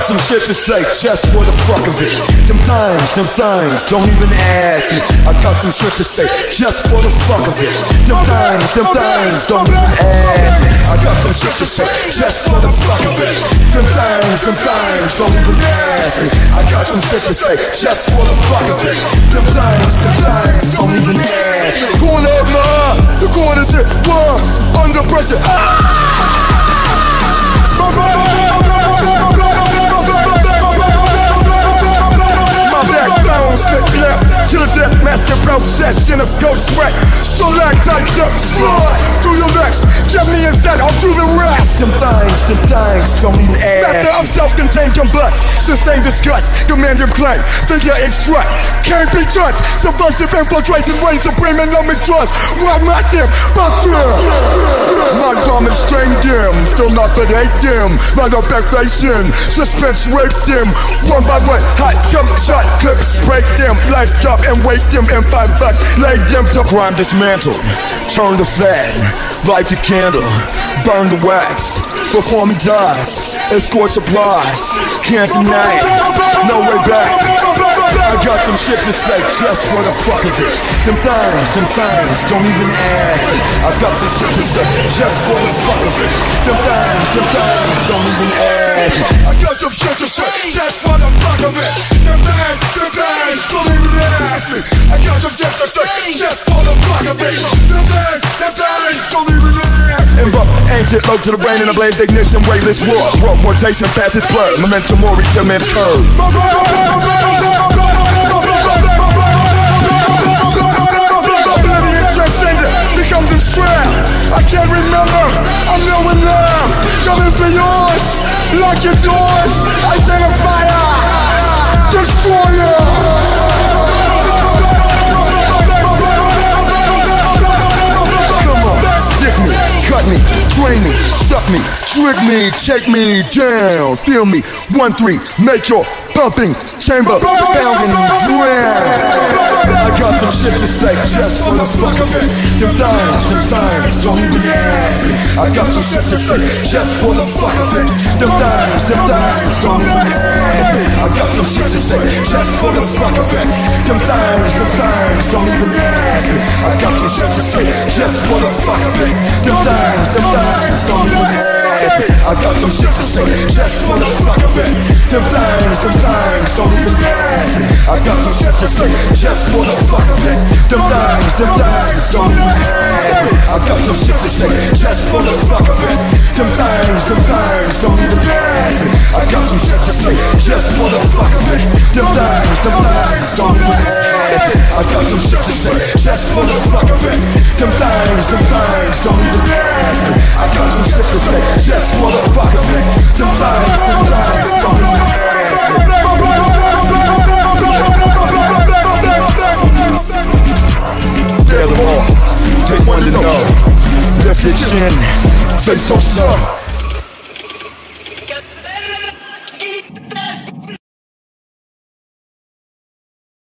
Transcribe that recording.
got some shit to say just for the fuck of it. Them things, don't even ask me. I got some shit to say just for the fuck of it. Them things, don't even ask me. I got some shit to say just for the fuck of it. Them things, don't even ask me. I got some shit to say just for the fuck of it. Them things, don't even ask me. Corner, man, the corner's hit, under pressure. My backbone stick left to the death master procession of ghost sweat. Select, I duck, slide through your legs. Give me a set, I'll do the rest. Them things, don't even ask. Master of self-contained combust, sustained disgust, command and claim, figure extract, can't be touched. Subversive infiltration, reign supreme and no mistrust. What massive, but fear. My dominant strain dim, do not bedate them. Line up backfation, suspense rapes them. One by one, hot jump shot clips, break them. Life drop and waste them in $5. Lay them to crime dismantled. Turn the fat, light the candle, burn the wax. Before me dies, escort supplies. Can't deny it, no way back. I got some shit to say just for the fuck of it. Them things, don't even ask me. I got some shit to say just for the fuck of it. Them things, don't even ask me. I got some shit to say just for the fuck of it. Them things, don't even ask me. I got some shit to say just for the fuck of it. Them things, don't even ask me. Invoke ancient load to the brain and a blaze ignition, weightless war. Rotation past its blood, memento mori to man's curve. Becomes a trap. I can't remember, I'm knowing now. Coming for yours, lock your doors. Identifier, destroyer. Come on, stick me, cut me, drain me, suck me, trick me, take me down. Feel me, 1-3, make your pumping chamber pounding drown. I got some shit to say just for the fuck of it. Them things, don't even ask me. I got some shit to say just for the fuck of it. Them things, don't even ask me. I got some shit to say just for the fuck of it. Them things, don't even ask me. I got some shit to say just for the fuck of it. Them things, don't even ask me. I got some shit to say just for the fuck of it. Them things, don't even ask me. I got some shit to say just for the fuck of it. Them things, don't even ask me. I got some shit to say just for the fuck of it. Them things, don't even ask me. I got some shit to say just for the fuck of it. Them things, don't even ask me. I got some shit to say just for the fuck of it. Them things, don't even ask me. I got some shit to say just for the fuck of it. Them things, don't even ask me. They're the all, take one to know. Lift your chin, face don't suck.